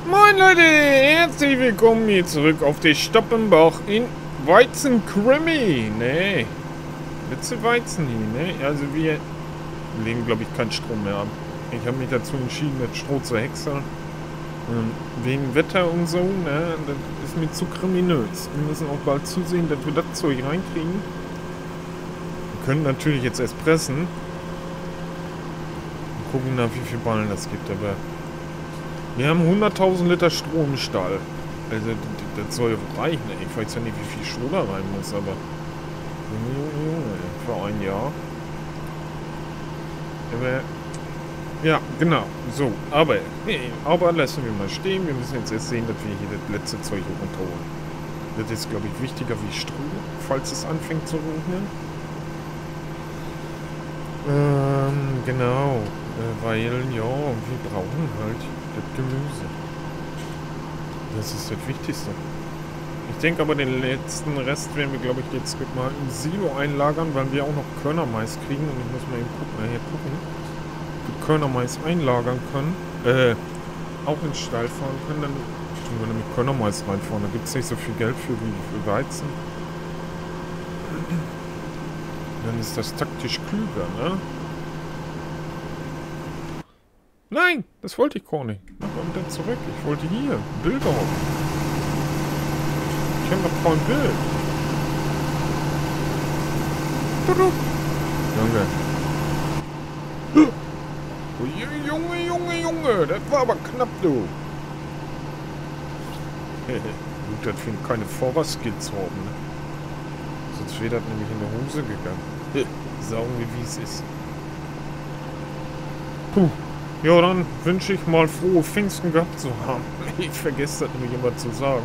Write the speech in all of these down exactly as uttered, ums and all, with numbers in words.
Moin Leute, herzlich willkommen hier zurück auf der Stoppenbach in Weizenkrimi. Nee, letzte Weizen hier, ne? Also wir legen, glaube ich, keinen Strom mehr ab. Ich habe mich dazu entschieden, das Stroh zu häckseln. Ähm, wegen Wetter und so, ne? Das ist mir zu kriminös. Wir müssen auch bald zusehen, dass wir das Zeug reinkriegen. Wir können natürlich jetzt erst pressen. Und gucken nach, wie viel Ballen das gibt, aber... Wir haben hunderttausend Liter Stroh im Stall. Also, das soll ja reichen. Ich weiß ja nicht, wie viel Stroh da rein muss, aber... Für ein Jahr. Aber... Ja, genau. So, aber... Aber lassen wir mal stehen. Wir müssen jetzt erst sehen, dass wir hier das letzte Zeug runterholen. Das ist, glaube ich, wichtiger wie Stroh, falls es anfängt zu regnen. Ähm, genau. Äh, weil, ja, wir brauchen halt... das Gemüse. Das ist das Wichtigste. Ich denke aber, den letzten Rest werden wir, glaube ich, jetzt mal im Silo einlagern, weil wir auch noch Körnermais kriegen. Und ich muss mal eben gucken, nachher gucken, ob wir Körnermais einlagern können. Äh, auch in den Stall fahren können. Dann tun wir nämlich Körnermais reinfahren. Da gibt es nicht so viel Geld für wie für Weizen. Dann ist das taktisch klüger, ne? Nein, das wollte ich gar nicht. Mach mal wieder zurück. Ich wollte hier Bilder. Ich habe noch kein Bild. Junge. Junge, Junge, Junge. Das war aber knapp, du. Gut, dass wir keine Vorwärtskills haben. Ne? Sonst wäre das nämlich in die Hose gegangen. Sagen wir, wie es ist. Puh. Ja, dann wünsche ich mal frohe Pfingsten gehabt zu haben. Ich vergesse das nämlich immer zu sagen.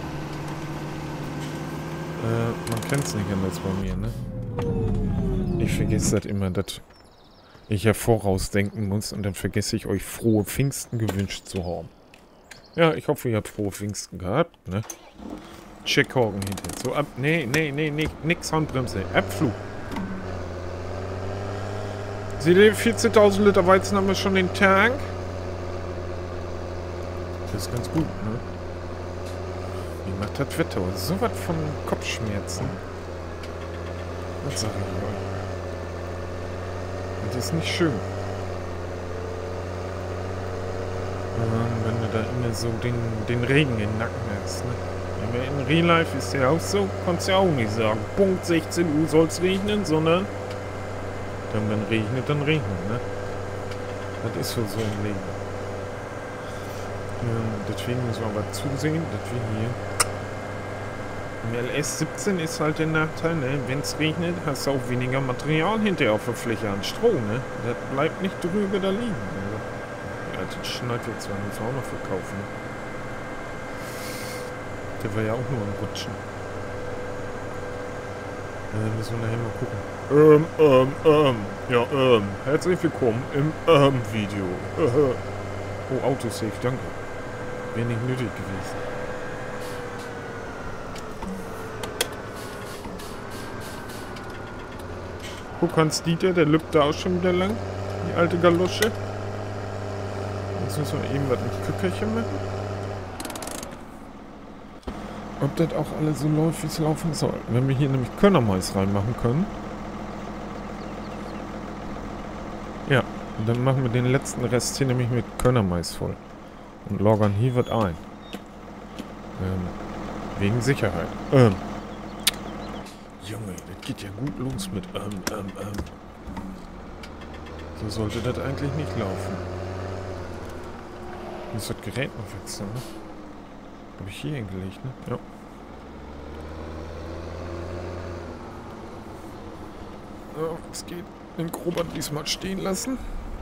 Äh, man kennt es nicht anders bei mir, ne? Ich vergesse das immer, dass ich ja vorausdenken muss und dann vergesse ich euch frohe Pfingsten gewünscht zu haben. Ja, ich hoffe, ihr habt frohe Pfingsten gehabt, ne? Checkhaken hinter. So ab. Nee, nee, nee, nee, nix Handbremse. Abflug. Seht ihr, vierzehntausend Liter Weizen haben wir schon in den Tank. Das ist ganz gut, ne? Wie macht das Wetter? So was von Kopfschmerzen. Das sag ich euch. Und das ist nicht schön. Ähm, wenn du da immer so den, den Regen in den Nacken hast, ne? In Real Life ist ja auch so, kannst ja auch nicht sagen, Punkt sechzehn Uhr soll es regnen, sondern wenn dann regnet, dann regnet, ne? Das ist so, so im Leben. Ähm, deswegen müssen wir aber zusehen, dass wir hier... Im L S siebzehn ist halt der Nachteil, ne? Wenn es regnet, hast du auch weniger Material hinterher auf der Fläche an Stroh, ne? Das bleibt nicht drüber da liegen. Also, die alte Schneidwitz werden wir auch noch verkaufen. Ne? Der war ja auch nur am Rutschen. Äh, müssen wir nachher mal gucken. Ähm, ähm, ähm. Ja, ähm. Herzlich willkommen im ähm Video. Oh, Autosave, danke. Wäre nicht nötig gewesen. Guck, Hans-Dieter, der lübt da auch schon wieder lang. Die alte Galosche. Jetzt müssen wir eben was mit Kückerchen machen. Ob das auch alles so läuft, wie es laufen soll. Wenn wir hier nämlich Körnermais reinmachen können. Ja, und dann machen wir den letzten Rest hier nämlich mit Körnermais voll. Und lagern hier was ein. Ähm, wegen Sicherheit. Ähm. Junge, das geht ja gut los mit ähm, ähm, ähm. So sollte das eigentlich nicht laufen. Ich muss das Gerät noch wechseln, ne? Habe ich hier hingelegt, ne? Ja. So, es geht. Den Grobert diesmal stehen lassen.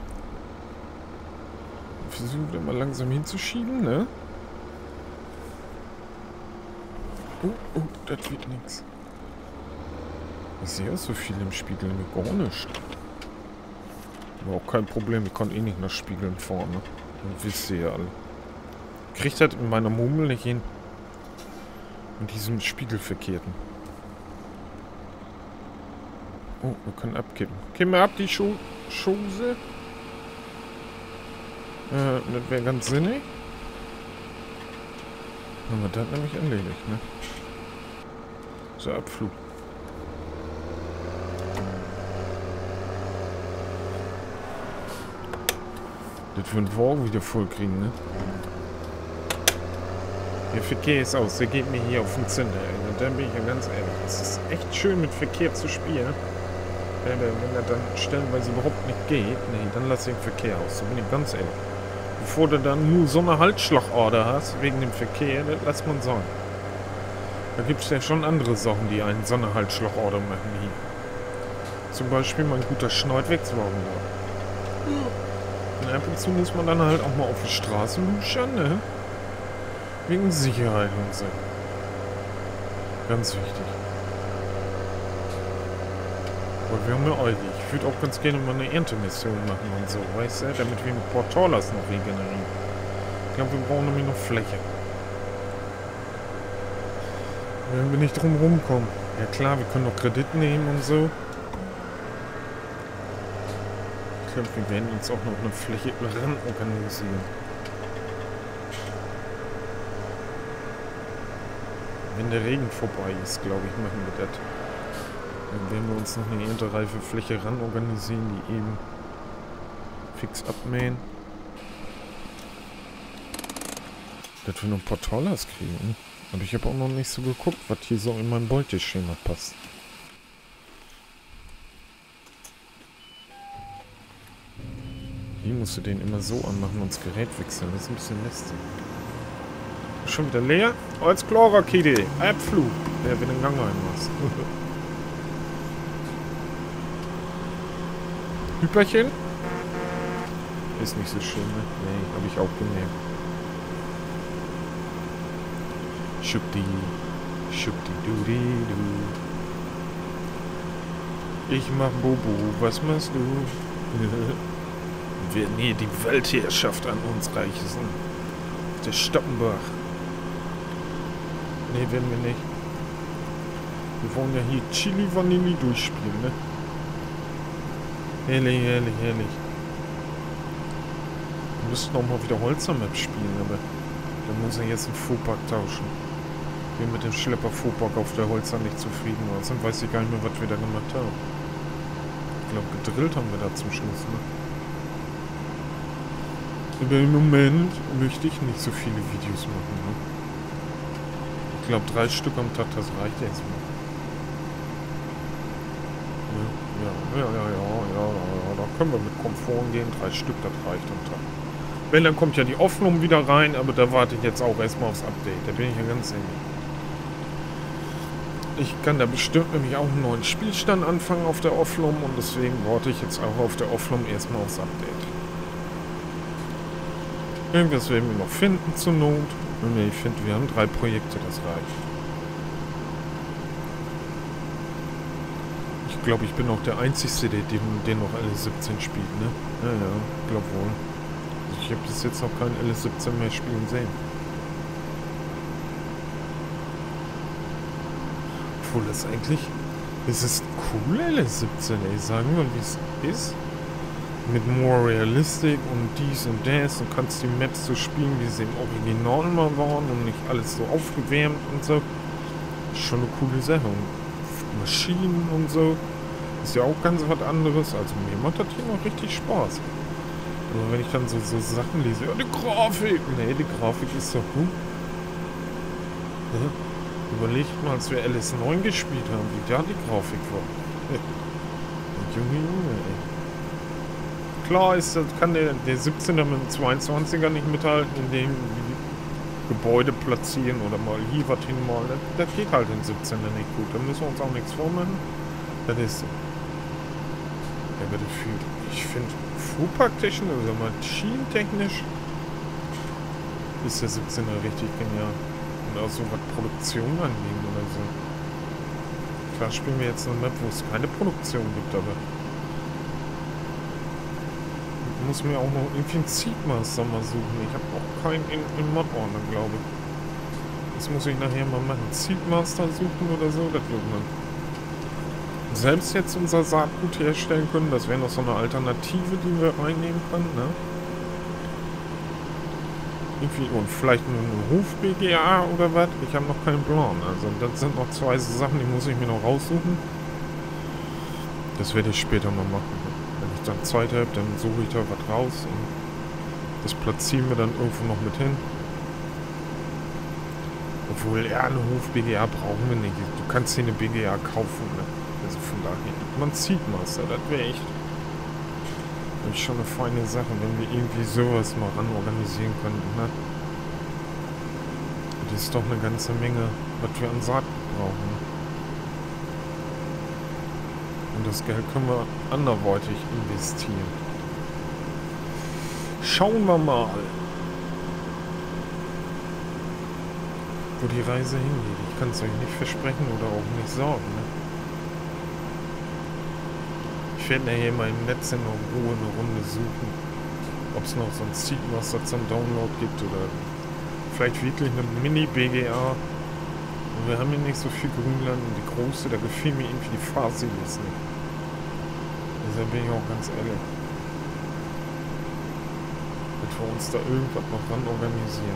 Versuchen wir mal langsam hinzuschieben, ne? Oh, oh, das wird nichts. Ich sehe auch so viel im Spiegel, mit gar nicht. Aber auch kein Problem, ich kann eh nicht nach Spiegeln fahren, ne? Das wisst ihr ja alle. Kriegt das in meiner Murmel nicht hin. Mit diesem Spiegelverkehrten. Oh, wir können abkippen. Kippen wir ab, die Schu Schose. Äh, das wäre ganz sinnig. Haben wir das nämlich erledigt, ne? So, Abflug. Das würden wir auch wieder voll kriegen, ne? Der Verkehr ist aus, der geht mir hier auf den Zünder. Und dann bin ich ja ganz ehrlich, es ist echt schön mit Verkehr zu spielen. Ja, wenn er dann stellenweise überhaupt nicht geht, nee, dann lass ich den Verkehr aus. So bin ich ganz ehrlich. Bevor du dann nur so eine Halsschlagader hast, wegen dem Verkehr, das lässt man sein. Da gibt es ja schon andere Sachen, die einen so eine Halsschlagader machen hier. Zum Beispiel mein guter Schneidwerkswagen da. Und ab und zu muss man dann halt auch mal auf die Straße luschern, ne? Wegen Sicherheit und so. Ganz wichtig. Aber wir haben ja eilig. Ich würde auch ganz gerne mal eine Erntemission machen und so, weißt du? Damit wir mit Portalas noch regenerieren. Ich glaube, wir brauchen nämlich noch Fläche. Wenn wir nicht drum rumkommen. Ja klar, wir können noch Kredit nehmen und so. Ich glaube, wir werden uns auch noch eine Fläche ran organisieren. Wenn der Regen vorbei ist, glaube ich, machen wir das. Dann werden wir uns noch eine erntereife Fläche ran organisieren, die eben fix abmähen. Dass wir noch Portalas kriegen. Aber ich habe auch noch nicht so geguckt, was hier so in mein Beuteschema passt. Hier musst du den immer so anmachen und das Gerät wechseln. Das ist ein bisschen lästig. Schon wieder leer? Als klarer Kidde. Abflug. Der will den Gang einmachst. Hyperchen? Ist nicht so schön, ne? Nee, habe ich auch gemerkt. Schubdi. Schubdi-dudi-du. Ich mach Bobo. Was machst du? Wir werden hier die Weltherrschaft an uns reichen. Der Stoppenbach. Ne, werden wir nicht. Wir wollen ja hier Chili Vanilli durchspielen, ne? Herrlich, herrlich, herrlich. Wir müssen auch mal wieder Holzer-Map spielen, aber da muss ich jetzt einen Fuhrpark tauschen. Ich bin mit dem Schlepper Fuhrpark auf der Holzer nicht zufrieden. Sonst weiß ich gar nicht mehr, was wir da gemacht haben. Ich glaube, gedrillt haben wir da zum Schluss, ne? Aber im Moment möchte ich nicht so viele Videos machen, ne? Ich glaube, drei Stück am Tag, das reicht jetzt mal. Ja, ja, ja, ja, ja, ja, da können wir mit Komfort gehen. Drei Stück, das reicht am Tag. Wenn, dann kommt ja die Offenung wieder rein, aber da warte ich jetzt auch erstmal aufs Update. Da bin ich ja ganz ehrlich. Ich kann da bestimmt nämlich auch einen neuen Spielstand anfangen auf der Offlum und deswegen warte ich jetzt auch auf der Offlum erstmal aufs Update. Irgendwas werden wir noch finden zur Not. Und ich finde, wir haben drei Projekte, das reicht. Ich glaube, ich bin auch der Einzige, der den noch L S siebzehn spielt, ne? Ja, ja, ich glaube wohl. Also ich habe bis jetzt noch kein L S siebzehn mehr spielen sehen. Obwohl das eigentlich... Es ist cool, L S siebzehn, ey. Sagen wir, wie es ist. Mit more realistic und dies und das und kannst die Maps so spielen, wie sie im Original mal waren und nicht alles so aufgewärmt und so. Ist schon eine coole Sache. Und Maschinen und so. Ist ja auch ganz was anderes. Also mir macht das hier noch richtig Spaß. Aber wenn ich dann so, so Sachen lese, ja, die Grafik. Nee, die Grafik ist doch gut. Ja. Überlegt mal, als wir L S neun gespielt haben, wie da die Grafik war. Junge, Junge, ey. Klar ist, das kann der, der siebzehner mit dem zweiundzwanziger nicht mithalten, indem die Gebäude platzieren oder mal hier was hinmalen. Das, das geht halt in siebzehner nicht gut. Da müssen wir uns auch nichts vormachen. Das ist so. Ja, aber dafür, ich finde, fuhrparktechnisch oder maschinentechnisch ist der siebzehner richtig genial. Und auch so was Produktion angeht oder so. Klar spielen wir jetzt eine Map, wo es keine Produktion gibt, aber ich muss mir auch noch irgendwie einen Seedmaster mal suchen. Ich habe auch keinen in, im Mod-Ordner, glaube ich. Das muss ich nachher mal machen. Seedmaster suchen oder so, das wird man. Selbst jetzt unser Saatgut herstellen können, das wäre noch so eine Alternative, die wir reinnehmen können, ne? irgendwie und vielleicht nur ein Hof-B G A oder was. Ich habe noch keinen Plan. Also das sind noch zwei Sachen, die muss ich mir noch raussuchen. Das werde ich später mal machen. Wenn ich dann Zeit habe, dann suche ich da was raus und das platzieren wir dann irgendwo noch mit hin. Obwohl, ja, eine Hof-B G A brauchen wir nicht. Du kannst hier eine B G A kaufen, ne? Also von daher. Man zieht Master, das wäre echt das ist schon eine feine Sache, wenn wir irgendwie sowas mal ran organisieren könnten, ne? Das ist doch eine ganze Menge, was wir an Saatgut brauchen. Und das Geld können wir anderweitig investieren. Schauen wir mal, wo die Reise hingeht. Ich kann es euch nicht versprechen oder auch nicht sagen, ne? Ich werde nachher mal im Netz in Ruhe eine Runde suchen, ob es noch so ein Seedmaster zum Download gibt oder vielleicht wirklich eine Mini-B G A. Und wir haben hier nicht so viel Grünland und die große, da gefiel mir irgendwie die Fahrsilis nicht. Deshalb bin ich auch ganz ehrlich. Dass wir uns da irgendwas noch ran organisieren.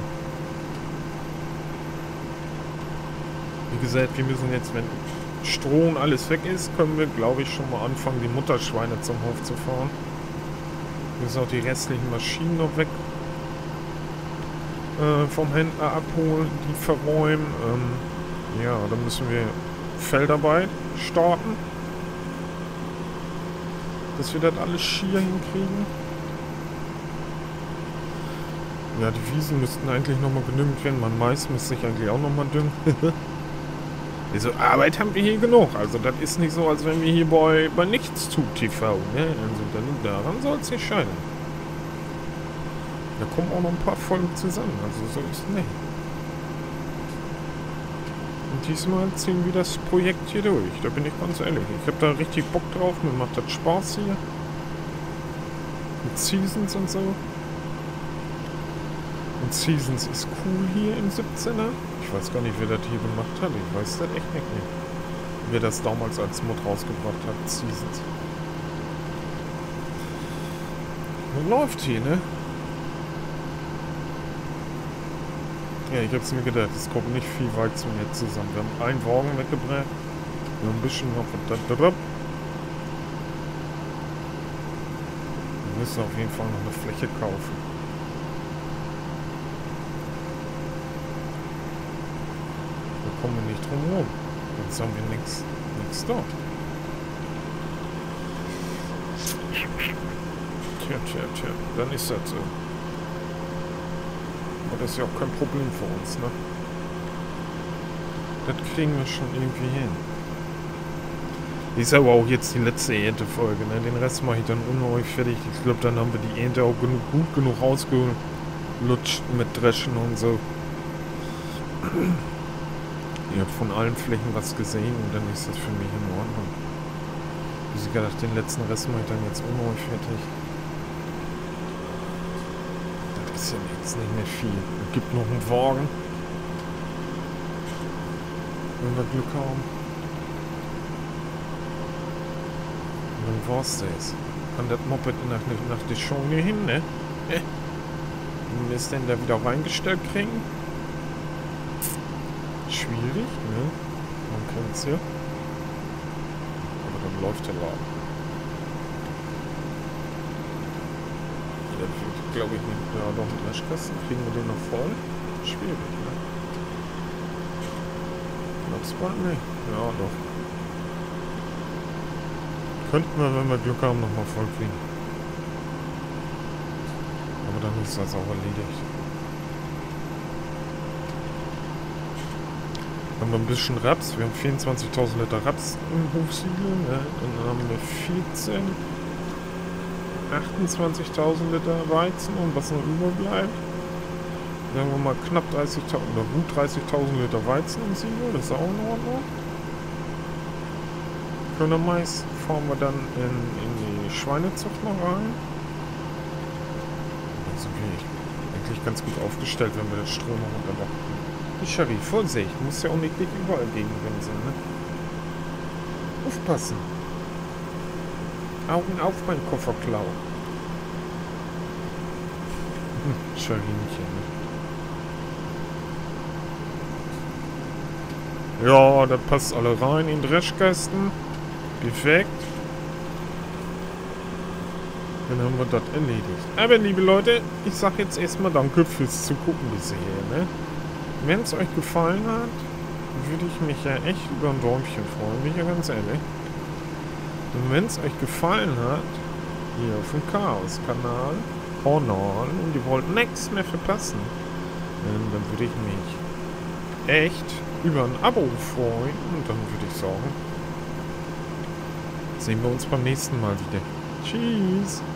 Wie gesagt, wir müssen jetzt, wenn Stroh und alles weg ist, können wir, glaube ich, schon mal anfangen, die Mutterschweine zum Hof zu fahren. Wir müssen auch die restlichen Maschinen noch weg äh, vom Händler abholen, die verräumen. Ähm, ja, dann müssen wir Feldarbeit starten, dass wir das alles schier hinkriegen. Ja, die Wiesen müssten eigentlich nochmal genügend werden. Mein Mais müsste ich eigentlich auch nochmal düngen. Also Arbeit haben wir hier genug. Also das ist nicht so, als wenn wir hier bei, bei Nichtstut T V, ne? Also dann, daran soll es nicht scheitern. Da kommen auch noch ein paar Folgen zusammen. Also so ist es nicht. Und diesmal ziehen wir das Projekt hier durch. Da bin ich ganz ehrlich. Ich habe da richtig Bock drauf. Mir macht das Spaß hier. Mit Seasons und so. Und Seasons ist cool hier im siebzehner. Ich weiß gar nicht, wer das hier gemacht hat. Ich weiß das echt nicht. Wer das damals als Mod rausgebracht hat. Seasons. Und läuft hier, ne? Ja, ich hab's mir gedacht. Es kommt nicht viel Weizen jetzt zusammen. Wir haben einen Wagen weggebracht. Wir haben ein bisschen noch... Wir müssen auf jeden Fall noch eine Fläche kaufen. Kommen wir nicht drum herum. Jetzt haben wir nichts nichts da. Tja, tja, tja. Dann ist das so. Aber das ist ja auch kein Problem für uns, ne? Das kriegen wir schon irgendwie hin. Ist aber auch jetzt die letzte Erntefolge, ne? Den Rest mache ich dann unruhig fertig. Ich glaube, dann haben wir die Ernte auch genug, gut genug rausgelutscht mit Dreschen und so. Ihr habt von allen Flächen was gesehen und dann ist das für mich in Ordnung. Wie sie gedacht, den letzten Rest mache ich dann jetzt unruhig fertig. Das ist ja jetzt nicht mehr viel. Es gibt noch einen Wagen. Wenn wir Glück haben. Und dann war's das. Kann das Moped nach, nach der Scheune hin, ne? Äh. Wenn wir es denn da wieder reingestellt kriegen? Schwierig, ne? Man kennt's ja. Aber dann läuft der Laden. Das wird, glaube ich, nicht. Ja, doch ein Dreschkasten. Kriegen wir den noch voll? Schwierig, ne? Glaubst du bald nicht? Ja, doch. Könnten wir, wenn wir Glück haben, nochmal voll kriegen. Aber dann ist das auch erledigt. Haben wir ein bisschen Raps. Wir haben vierundzwanzigtausend Liter Raps im Hofsiegel. Ne? Dann haben wir vierzehn, achtundzwanzigtausend Liter Weizen und was noch überbleibt. Sagen wir mal knapp dreißigtausend oder gut dreißigtausend Liter Weizen im Siegel. Das ist auch in Ordnung. Körnermais fahren wir dann in, in die Schweinezucht noch rein. Dann sind wir eigentlich ganz gut aufgestellt, wenn wir das Strom noch unterlochen. Sherry, Vorsicht, muss ja auch nicht überall gegen sein, ne? Aufpassen. Augen auf, mein Kofferklau. Hm, Sherry, ne? Ja, das passt alle rein in den Dreschkasten. Perfekt. Dann haben wir das erledigt. Aber liebe Leute, ich sag jetzt erstmal danke fürs Zugucken bisher, ne? Wenn es euch gefallen hat, würde ich mich ja echt über ein Däumchen freuen, bin ich ja ganz ehrlich. Und wenn es euch gefallen hat, hier auf dem Chaos-Kanal, Kanal, und ihr wollt nichts mehr verpassen, ähm, dann würde ich mich echt über ein Abo freuen. Und dann würde ich sagen, sehen wir uns beim nächsten Mal wieder. Tschüss!